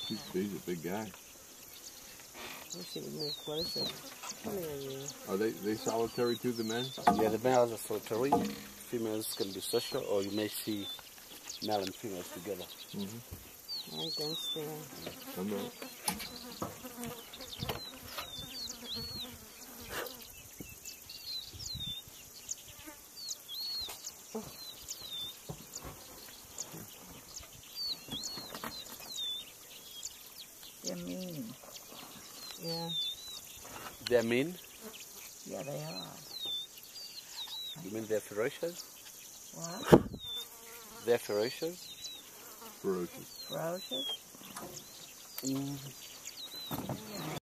He's a big guy. Let's see if we can get closer. Come here, you. Are they solitary too, the men? Yeah, the males are solitary. Females can be social, or you may see male and females together. Mm-hmm. Right downstairs. Come on. They're mean. Yeah. They're mean? Yeah, they are. You mean they're ferocious? What? They're ferocious? Ferocious. Ferocious? Mm.